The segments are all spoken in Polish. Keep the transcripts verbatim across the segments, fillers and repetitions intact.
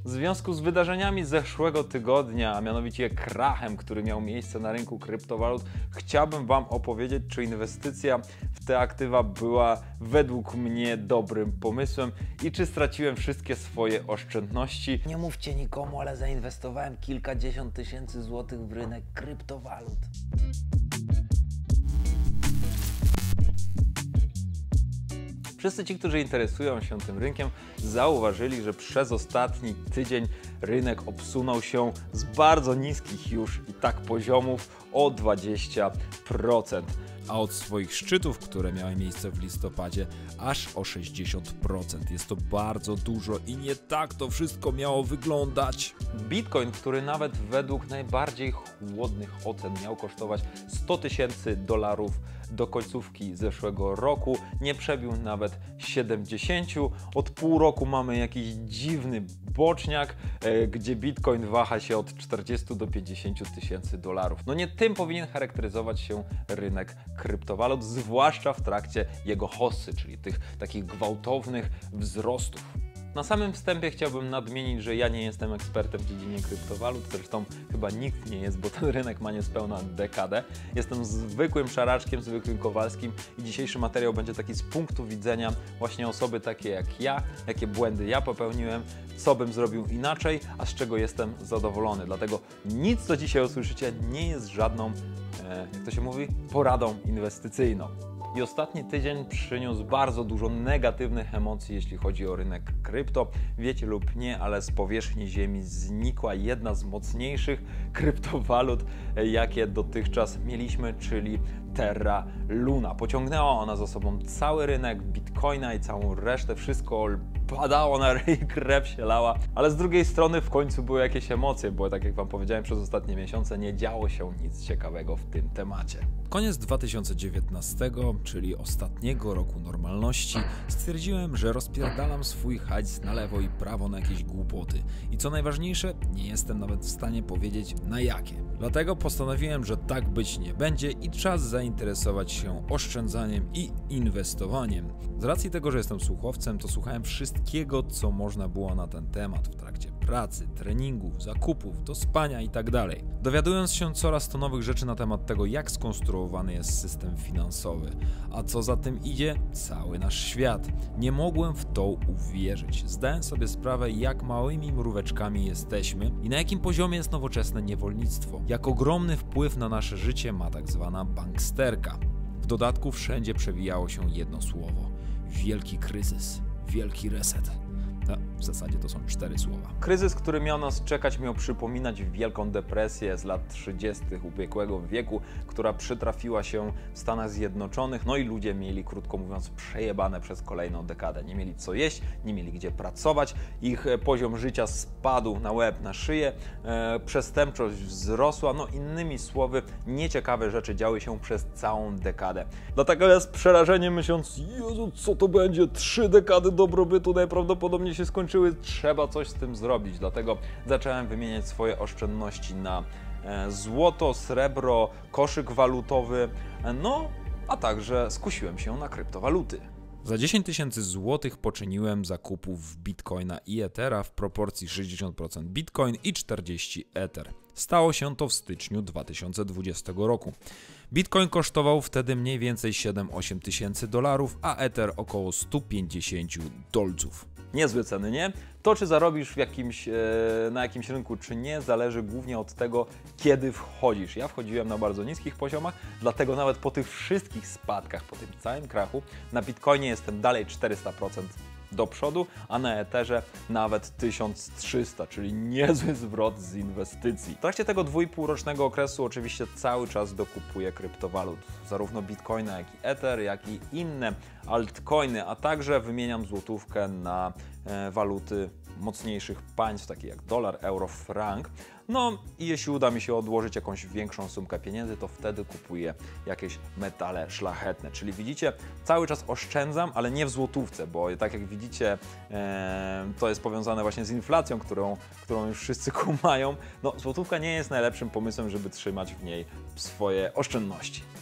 W związku z wydarzeniami z zeszłego tygodnia, a mianowicie krachem, który miał miejsce na rynku kryptowalut, chciałbym Wam opowiedzieć, czy inwestycja w te aktywa była według mnie dobrym pomysłem i czy straciłem wszystkie swoje oszczędności. Nie mówcie nikomu, ale zainwestowałem kilkadziesiąt tysięcy złotych w rynek kryptowalut. Wszyscy ci, którzy interesują się tym rynkiem, zauważyli, że przez ostatni tydzień rynek obsunął się z bardzo niskich już i tak poziomów o dwadzieścia procent. A od swoich szczytów, które miały miejsce w listopadzie, aż o sześćdziesiąt procent. Jest to bardzo dużo i nie tak to wszystko miało wyglądać. Bitcoin, który nawet według najbardziej chłodnych ocen miał kosztować sto tysięcy dolarów do końcówki zeszłego roku, nie przebił nawet siedemdziesięciu. Od pół roku mamy jakiś dziwny boczniak, e, gdzie Bitcoin waha się od czterdziestu do pięćdziesięciu tysięcy dolarów. No nie tym powinien charakteryzować się rynek kryptowalut, zwłaszcza w trakcie jego hossy, czyli tych takich gwałtownych wzrostów. Na samym wstępie chciałbym nadmienić, że ja nie jestem ekspertem w dziedzinie kryptowalut, zresztą chyba nikt nie jest, bo ten rynek ma niespełna dekadę. Jestem zwykłym szaraczkiem, zwykłym Kowalskim i dzisiejszy materiał będzie taki z punktu widzenia właśnie osoby takiej jak ja, jakie błędy ja popełniłem, co bym zrobił inaczej, a z czego jestem zadowolony. Dlatego nic, co dzisiaj usłyszycie, nie jest żadną, e, jak to się mówi, poradą inwestycyjną. I ostatni tydzień przyniósł bardzo dużo negatywnych emocji, jeśli chodzi o rynek krypto. Wiecie lub nie, ale z powierzchni ziemi znikła jedna z mocniejszych kryptowalut, jakie dotychczas mieliśmy, czyli Terra Luna. Pociągnęła ona za sobą cały rynek Bitcoina i całą resztę, wszystko padało na ryj, krew się lała, ale z drugiej strony w końcu były jakieś emocje, bo tak jak Wam powiedziałem, przez ostatnie miesiące nie działo się nic ciekawego w tym temacie. Koniec dwa tysiące dziewiętnastego, czyli ostatniego roku normalności, stwierdziłem, że rozpierdalam swój hajs na lewo i prawo na jakieś głupoty. I co najważniejsze, nie jestem nawet w stanie powiedzieć na jakie. Dlatego postanowiłem, że tak być nie będzie i czas zainteresować się oszczędzaniem i inwestowaniem. Z racji tego, że jestem słuchowcem, to słuchałem wszystkiego, co można było na ten temat w trakcie pracy, treningów, zakupów, do spania itd. Dowiadując się coraz to nowych rzeczy na temat tego, jak skonstruowany jest system finansowy, a co za tym idzie, cały nasz świat. Nie mogłem w to uwierzyć. Zdałem sobie sprawę, jak małymi mróweczkami jesteśmy i na jakim poziomie jest nowoczesne niewolnictwo. Jak ogromny wpływ na nasze życie ma tak zwana banksterka. W dodatku wszędzie przewijało się jedno słowo. Wielki kryzys, wielki reset. No, w zasadzie to są cztery słowa. Kryzys, który miał nas czekać, miał przypominać Wielką Depresję z lat trzydziestych ubiegłego wieku, która przytrafiła się w Stanach Zjednoczonych, no i ludzie mieli, krótko mówiąc, przejebane przez kolejną dekadę. Nie mieli co jeść, nie mieli gdzie pracować, ich poziom życia spadł na łeb, na szyję, e, przestępczość wzrosła, no innymi słowy, nieciekawe rzeczy działy się przez całą dekadę. Dlatego ja z przerażeniem myśląc, Jezu, co to będzie, trzy dekady dobrobytu najprawdopodobniej się skończyły, trzeba coś z tym zrobić. Dlatego zacząłem wymieniać swoje oszczędności na złoto, srebro, koszyk walutowy, no a także skusiłem się na kryptowaluty. Za dziesięć tysięcy złotych poczyniłem zakupów Bitcoina i Ethera w proporcji sześćdziesiąt procent Bitcoin i czterdzieści procent Ether. Stało się to w styczniu dwa tysiące dwudziestego roku. Bitcoin kosztował wtedy mniej więcej siedem osiem tysięcy dolarów, a Ether około sto pięćdziesiąt dolców. Niezłe ceny, nie? To, czy zarobisz w jakimś, e, na jakimś rynku, czy nie, zależy głównie od tego, kiedy wchodzisz. Ja wchodziłem na bardzo niskich poziomach, dlatego nawet po tych wszystkich spadkach, po tym całym krachu, na Bitcoinie jestem dalej czterysta procent do przodu, a na Etherze nawet tysiąc trzysta, czyli niezły zwrot z inwestycji. W trakcie tego dwójpółrocznego okresu oczywiście cały czas dokupuję kryptowalut, zarówno Bitcoina, jak i Ether, jak i inne altcoiny, a także wymieniam złotówkę na e, waluty mocniejszych państw, takie jak dolar, euro, frank. No i jeśli uda mi się odłożyć jakąś większą sumkę pieniędzy, to wtedy kupuję jakieś metale szlachetne. Czyli widzicie, cały czas oszczędzam, ale nie w złotówce, bo tak jak widzicie, e, to jest powiązane właśnie z inflacją, którą, którą już wszyscy kumają. No, złotówka nie jest najlepszym pomysłem, żeby trzymać w niej swoje oszczędności.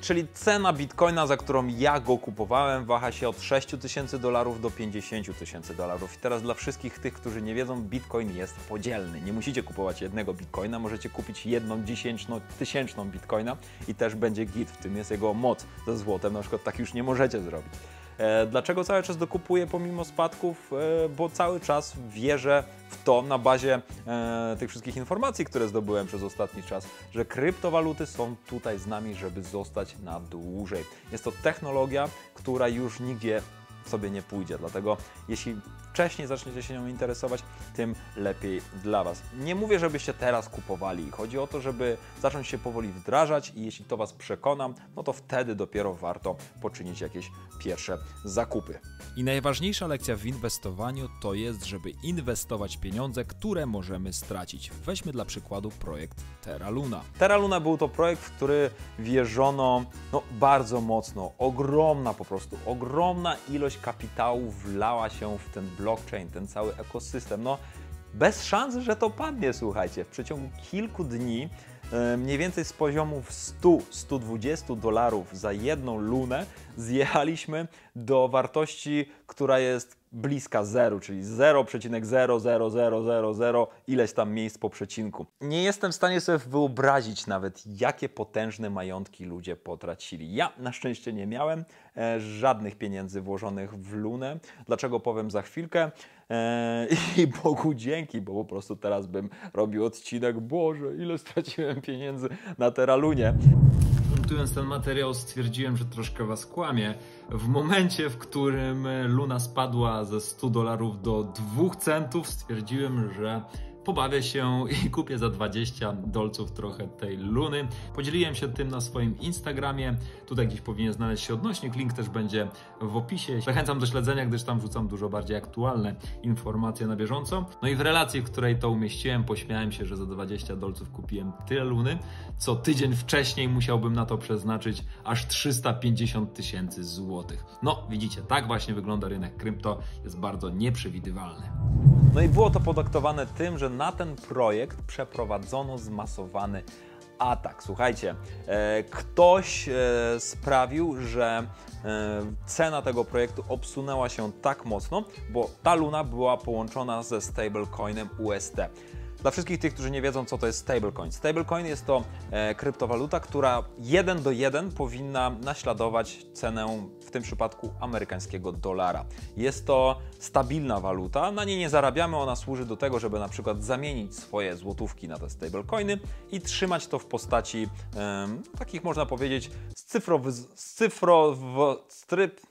Czyli cena bitcoina, za którą ja go kupowałem, waha się od sześciu tysięcy dolarów do pięćdziesięciu tysięcy dolarów. I teraz dla wszystkich tych, którzy nie wiedzą, bitcoin jest podzielny. Nie musicie kupować jednego bitcoina, możecie kupić jedną dziesięczną, tysięczną bitcoina i też będzie git. W tym jest jego moc. Ze złotem na przykład tak już nie możecie zrobić. E, dlaczego cały czas dokupuję pomimo spadków? E, bo cały czas wierzę w to na bazie e, tych wszystkich informacji, które zdobyłem przez ostatni czas, że kryptowaluty są tutaj z nami, żeby zostać na dłużej. Jest to technologia, która już nigdzie sobie nie pójdzie, dlatego jeśli wcześniej zaczniecie się nią interesować, tym lepiej dla Was. Nie mówię, żebyście teraz kupowali. Chodzi o to, żeby zacząć się powoli wdrażać i jeśli to Was przekonam, no to wtedy dopiero warto poczynić jakieś pierwsze zakupy. I najważniejsza lekcja w inwestowaniu to jest, żeby inwestować pieniądze, które możemy stracić. Weźmy dla przykładu projekt Terra Luna. Terra Luna był to projekt, w który wierzono no, bardzo mocno, ogromna po prostu, ogromna ilość kapitału wlała się w ten blockchain, ten cały ekosystem. No, bez szans, że to padnie, słuchajcie. W przeciągu kilku dni, mniej więcej z poziomów stu do stu dwudziestu dolarów za jedną lunę, zjechaliśmy do wartości, która jest bliska zeru, czyli zero przecinek zero zero zero zero zero ileś tam miejsc po przecinku. Nie jestem w stanie sobie wyobrazić nawet, jakie potężne majątki ludzie potracili. Ja na szczęście nie miałem e, żadnych pieniędzy włożonych w lunę. Dlaczego powiem za chwilkę. E, I Bogu dzięki, bo po prostu teraz bym robił odcinek. Boże, ile straciłem pieniędzy na Terra Lunie. Montując ten materiał, stwierdziłem, że troszkę Was kłamię. W momencie, w którym Luna spadła ze stu dolarów do dwóch centów, stwierdziłem, że pobawię się i kupię za dwadzieścia dolców trochę tej Luny. Podzieliłem się tym na swoim Instagramie. Tutaj gdzieś powinien znaleźć się odnośnik. Link też będzie w opisie. Zachęcam do śledzenia, gdyż tam wrzucam dużo bardziej aktualne informacje na bieżąco. No i w relacji, w której to umieściłem, pośmiałem się, że za dwadzieścia dolców kupiłem tyle Luny, co tydzień wcześniej musiałbym na to przeznaczyć aż trzysta pięćdziesiąt tysięcy złotych. No, widzicie, tak właśnie wygląda rynek krypto. Jest bardzo nieprzewidywalny. No i było to podyktowane tym, że na ten projekt przeprowadzono zmasowany atak. Słuchajcie, e, ktoś e, sprawił, że e, cena tego projektu obsunęła się tak mocno, bo ta Luna była połączona ze stablecoinem U S D. Dla wszystkich tych, którzy nie wiedzą, co to jest stablecoin. Stablecoin jest to e, kryptowaluta, która jeden do jeden powinna naśladować cenę, w tym przypadku amerykańskiego dolara. Jest to stabilna waluta, na niej nie zarabiamy, ona służy do tego, żeby na przykład zamienić swoje złotówki na te stablecoiny i trzymać to w postaci e, takich, można powiedzieć, z cyfrowy, z cyfrow, stryp,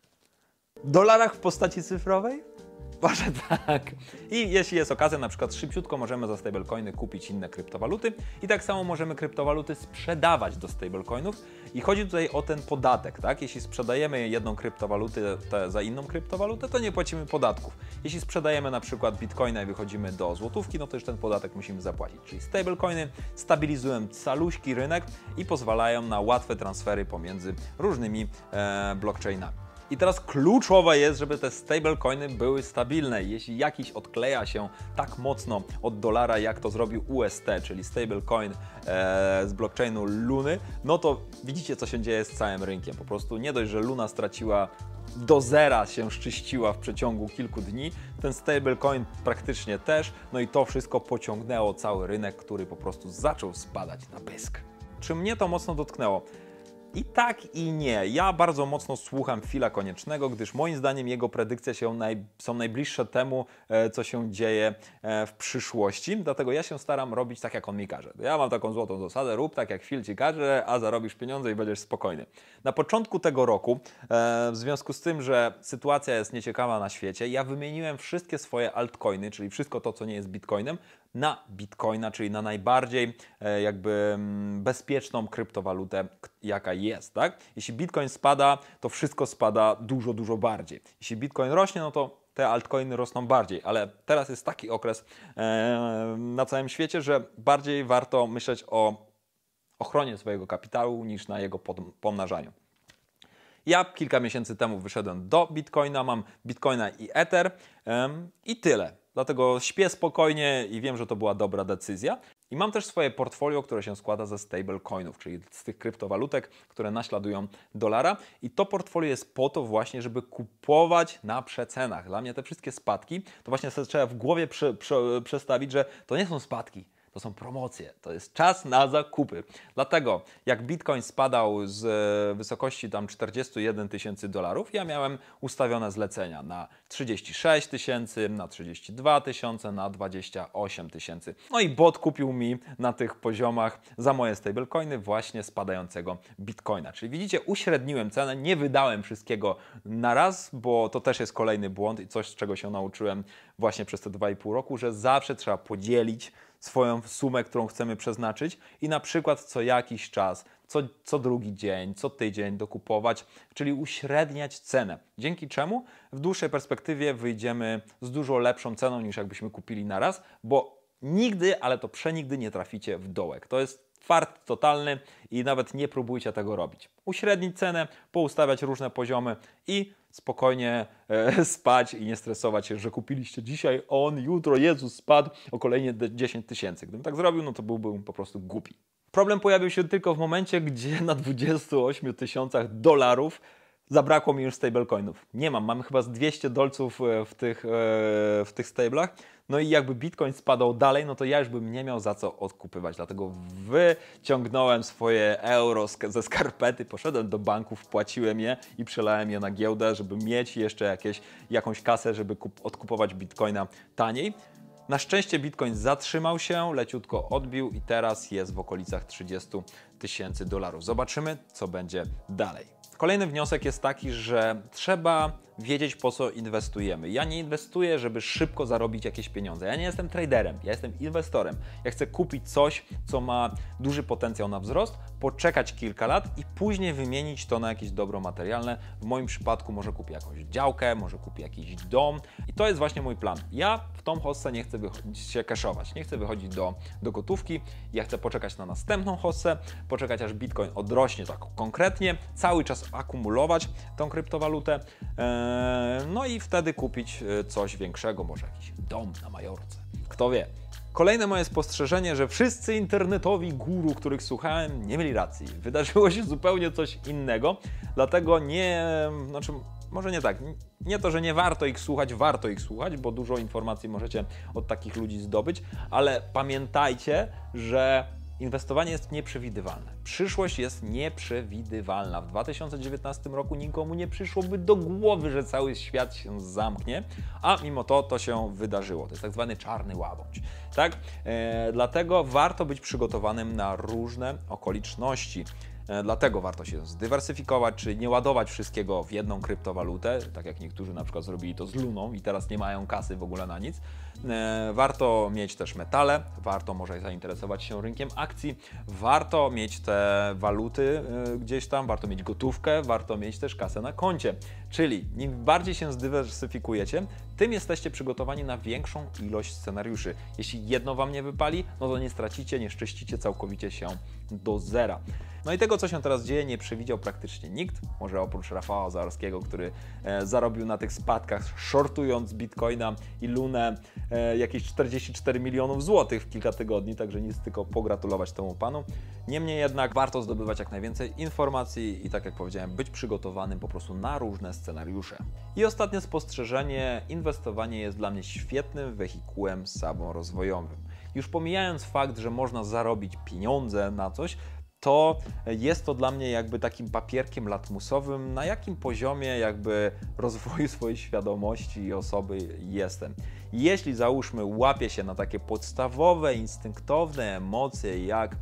dolarach w postaci cyfrowej? Może tak. I jeśli jest okazja, na przykład szybciutko możemy za stablecoiny kupić inne kryptowaluty i tak samo możemy kryptowaluty sprzedawać do stablecoinów i chodzi tutaj o ten podatek, tak? Jeśli sprzedajemy jedną kryptowalutę za inną kryptowalutę, to nie płacimy podatków. Jeśli sprzedajemy na przykład bitcoina i wychodzimy do złotówki, no to już ten podatek musimy zapłacić. Czyli stablecoiny stabilizują caluśki rynek i pozwalają na łatwe transfery pomiędzy różnymi e, blockchainami. I teraz kluczowe jest, żeby te stablecoiny były stabilne. Jeśli jakiś odkleja się tak mocno od dolara, jak to zrobił U S D, czyli stablecoin e, z blockchainu Luny, no to widzicie, co się dzieje z całym rynkiem. Po prostu nie dość, że Luna straciła do zera, się szczyściła w przeciągu kilku dni, ten stablecoin praktycznie też, no i to wszystko pociągnęło cały rynek, który po prostu zaczął spadać na pysk. Czy mnie to mocno dotknęło? I tak i nie. Ja bardzo mocno słucham Phila Koniecznego, gdyż moim zdaniem jego predykcje się naj, są najbliższe temu, e, co się dzieje e, w przyszłości. Dlatego ja się staram robić tak, jak on mi każe. Ja mam taką złotą zasadę, rób tak, jak Phil ci każe, a zarobisz pieniądze i będziesz spokojny. Na początku tego roku, e, w związku z tym, że sytuacja jest nieciekawa na świecie, ja wymieniłem wszystkie swoje altcoiny, czyli wszystko to, co nie jest bitcoinem, na bitcoina, czyli na najbardziej e, jakby m, bezpieczną kryptowalutę, jaka jest, tak? Jeśli bitcoin spada, to wszystko spada dużo, dużo bardziej. Jeśli bitcoin rośnie, no to te altcoiny rosną bardziej, ale teraz jest taki okres e, na całym świecie, że bardziej warto myśleć o ochronie swojego kapitału niż na jego pomnażaniu. Ja kilka miesięcy temu wyszedłem do bitcoina, mam bitcoina i Ether ym, i tyle. Dlatego śpię spokojnie i wiem, że to była dobra decyzja. I mam też swoje portfolio, które się składa ze stablecoinów, czyli z tych kryptowalutek, które naśladują dolara. I to portfolio jest po to właśnie, żeby kupować na przecenach. Dla mnie te wszystkie spadki, to właśnie sobie trzeba w głowie prze, prze, przestawić, że to nie są spadki. To są promocje, to jest czas na zakupy. Dlatego jak Bitcoin spadał z wysokości tam czterdziestu jeden tysięcy dolarów, ja miałem ustawione zlecenia na trzydzieści sześć tysięcy, na trzydzieści dwa tysiące, na dwadzieścia osiem tysięcy. No i bot kupił mi na tych poziomach za moje stablecoiny właśnie spadającego Bitcoina. Czyli widzicie, uśredniłem cenę, nie wydałem wszystkiego na raz, bo to też jest kolejny błąd i coś, z czego się nauczyłem właśnie przez te dwa i pół roku, że zawsze trzeba podzielić swoją sumę, którą chcemy przeznaczyć i na przykład co jakiś czas, co, co drugi dzień, co tydzień dokupować, czyli uśredniać cenę. Dzięki czemu w dłuższej perspektywie wyjdziemy z dużo lepszą ceną niż jakbyśmy kupili na raz, bo nigdy, ale to przenigdy nie traficie w dołek. To jest fart totalny i nawet nie próbujcie tego robić. Uśrednić cenę, poustawiać różne poziomy i spokojnie e, spać i nie stresować się, że kupiliście dzisiaj on, jutro, Jezus, spadł o kolejne dziesięć tysięcy. Gdybym tak zrobił, no to byłbym po prostu głupi. Problem pojawił się tylko w momencie, gdzie na dwudziestu ośmiu tysiącach dolarów zabrakło mi już stablecoinów. Nie mam, mam chyba z dwieście dolców w tych, w tych stablach. No i jakby Bitcoin spadał dalej, no to ja już bym nie miał za co odkupywać. Dlatego wyciągnąłem swoje euro ze skarpety, poszedłem do banku, wpłaciłem je i przelałem je na giełdę, żeby mieć jeszcze jakieś, jakąś kasę, żeby kup, odkupować Bitcoina taniej. Na szczęście Bitcoin zatrzymał się, leciutko odbił i teraz jest w okolicach trzydziestu tysięcy dolarów. Zobaczymy, co będzie dalej. Kolejny wniosek jest taki, że trzeba wiedzieć, po co inwestujemy. Ja nie inwestuję, żeby szybko zarobić jakieś pieniądze. Ja nie jestem traderem, ja jestem inwestorem. Ja chcę kupić coś, co ma duży potencjał na wzrost, poczekać kilka lat i później wymienić to na jakieś dobro materialne. W moim przypadku może kupię jakąś działkę, może kupię jakiś dom i to jest właśnie mój plan. Ja w tą hossę nie chcę się cashować, nie chcę wychodzić do, do gotówki. Ja chcę poczekać na następną hossę, poczekać aż Bitcoin odrośnie tak konkretnie, cały czas akumulować tą kryptowalutę. Eee, No i wtedy kupić coś większego, może jakiś dom na Majorce. Kto wie. Kolejne moje spostrzeżenie, że wszyscy internetowi guru, których słuchałem, nie mieli racji. Wydarzyło się zupełnie coś innego, dlatego nie, znaczy może nie tak, nie to, że nie warto ich słuchać, warto ich słuchać, bo dużo informacji możecie od takich ludzi zdobyć, ale pamiętajcie, że inwestowanie jest nieprzewidywalne. Przyszłość jest nieprzewidywalna. W dwa tysiące dziewiętnastym roku nikomu nie przyszłoby do głowy, że cały świat się zamknie, a mimo to to się wydarzyło. To jest tak zwany czarny łabędź. Tak? E, dlatego warto być przygotowanym na różne okoliczności. E, dlatego warto się zdywersyfikować, czy nie ładować wszystkiego w jedną kryptowalutę, tak jak niektórzy na przykład zrobili to z Luną i teraz nie mają kasy w ogóle na nic. E, warto mieć też metale, warto może zainteresować się rynkiem akcji, warto mieć te waluty e, gdzieś tam, warto mieć gotówkę, warto mieć też kasę na koncie. Czyli im bardziej się zdywersyfikujecie, tym jesteście przygotowani na większą ilość scenariuszy. Jeśli jedno Wam nie wypali, no to nie stracicie, nie szczyścicie całkowicie się do zera. No i tego, co się teraz dzieje, nie przewidział praktycznie nikt, może oprócz Rafała Zaorskiego, który e, zarobił na tych spadkach, shortując Bitcoina i Lunę e, jakieś czterdzieści cztery milionów złotych w kilka tygodni, także nic, tylko pogratulować temu panu. Niemniej jednak warto zdobywać jak najwięcej informacji i tak jak powiedziałem, być przygotowanym po prostu na różne scenariusze. I ostatnie spostrzeżenie, inwestowanie jest dla mnie świetnym wehikułem samorozwojowym. Już pomijając fakt, że można zarobić pieniądze na coś, to jest to dla mnie jakby takim papierkiem latmusowym, na jakim poziomie jakby rozwoju swojej świadomości i osoby jestem. Jeśli załóżmy łapię się na takie podstawowe, instynktowne emocje jak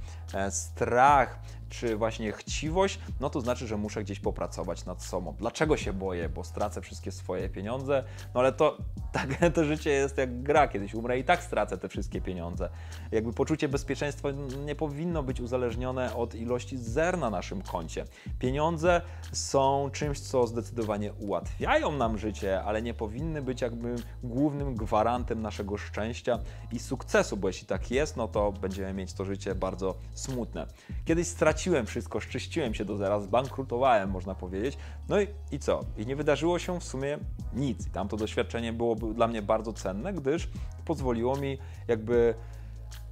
strach, czy właśnie chciwość, no to znaczy, że muszę gdzieś popracować nad sobą. Dlaczego się boję? Bo stracę wszystkie swoje pieniądze, no ale to tak, to życie jest jak gra, kiedyś umrę i tak stracę te wszystkie pieniądze. Jakby poczucie bezpieczeństwa nie powinno być uzależnione od ilości zer na naszym koncie. Pieniądze są czymś, co zdecydowanie ułatwiają nam życie, ale nie powinny być jakby głównym gwarantem naszego szczęścia i sukcesu, bo jeśli tak jest, no to będziemy mieć to życie bardzo smutne. Kiedyś straciłem wszystko, szczyściłem się do zera, zbankrutowałem, można powiedzieć. No i, i co? I nie wydarzyło się w sumie nic. I tamto doświadczenie było dla mnie bardzo cenne, gdyż pozwoliło mi jakby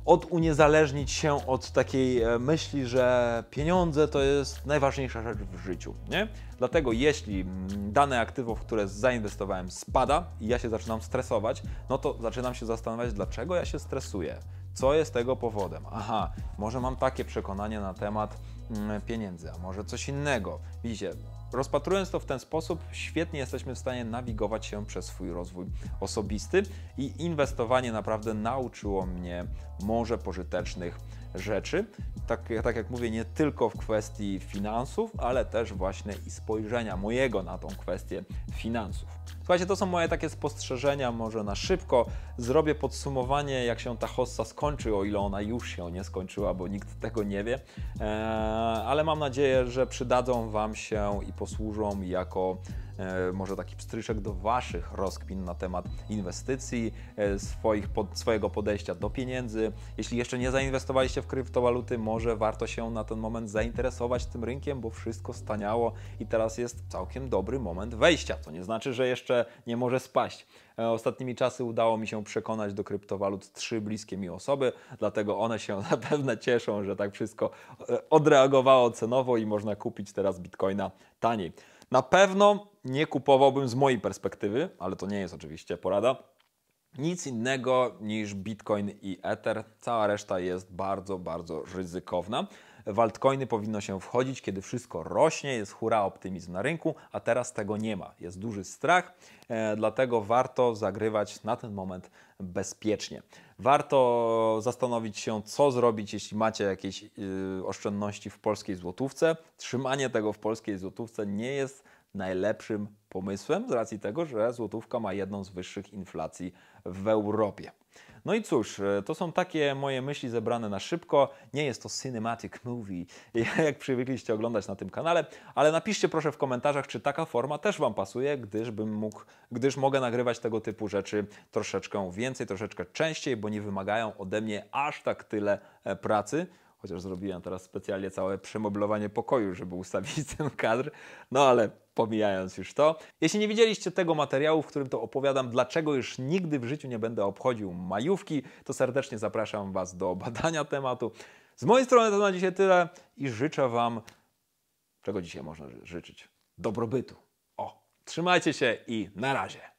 oduniezależnić się od takiej myśli, że pieniądze to jest najważniejsza rzecz w życiu, nie? Dlatego jeśli dane aktywo, w które zainwestowałem, spada i ja się zaczynam stresować, no to zaczynam się zastanawiać, dlaczego ja się stresuję. Co jest tego powodem? Aha, może mam takie przekonanie na temat mm, pieniędzy, a może coś innego. Widzicie, rozpatrując to w ten sposób, świetnie jesteśmy w stanie nawigować się przez swój rozwój osobisty i inwestowanie naprawdę nauczyło mnie morze pożytecznych rzeczy. Tak, tak jak mówię, nie tylko w kwestii finansów, ale też właśnie i spojrzenia mojego na tą kwestię finansów. Słuchajcie, to są moje takie spostrzeżenia, może na szybko. Zrobię podsumowanie, jak się ta hossa skończy, o ile ona już się nie skończyła, bo nikt tego nie wie. Eee, ale mam nadzieję, że przydadzą Wam się i posłużą jako e, może taki pstryczek do Waszych rozkmin na temat inwestycji, e, swoich, pod, swojego podejścia do pieniędzy. Jeśli jeszcze nie zainwestowaliście w kryptowaluty, może warto się na ten moment zainteresować tym rynkiem, bo wszystko staniało i teraz jest całkiem dobry moment wejścia. To nie znaczy, że jeszcze nie może spaść. Ostatnimi czasy udało mi się przekonać do kryptowalut trzy bliskie mi osoby, dlatego one się na pewno cieszą, że tak wszystko odreagowało cenowo i można kupić teraz bitcoina taniej. Na pewno nie kupowałbym z mojej perspektywy, ale to nie jest oczywiście porada, nic innego niż Bitcoin i Ether. Cała reszta jest bardzo, bardzo ryzykowna. W altcoiny powinno się wchodzić, kiedy wszystko rośnie, jest hura optymizm na rynku, a teraz tego nie ma. Jest duży strach, e, dlatego warto zagrywać na ten moment bezpiecznie. Warto zastanowić się, co zrobić, jeśli macie jakieś yy, oszczędności w polskiej złotówce. Trzymanie tego w polskiej złotówce nie jest najlepszym pomysłem z racji tego, że złotówka ma jedną z wyższych inflacji w Europie. No i cóż, to są takie moje myśli zebrane na szybko. Nie jest to cinematic movie, jak przywykliście oglądać na tym kanale, ale napiszcie proszę w komentarzach, czy taka forma też Wam pasuje, gdyż bym mógł, gdyż mogę nagrywać tego typu rzeczy troszeczkę więcej, troszeczkę częściej, bo nie wymagają ode mnie aż tak tyle pracy. Chociaż zrobiłem teraz specjalnie całe przemeblowanie pokoju, żeby ustawić ten kadr. No ale pomijając już to. Jeśli nie widzieliście tego materiału, w którym to opowiadam, dlaczego już nigdy w życiu nie będę obchodził majówki, to serdecznie zapraszam Was do badania tematu. Z mojej strony to na dzisiaj tyle i życzę Wam, czego dzisiaj można życzyć? Dobrobytu. O, trzymajcie się i na razie.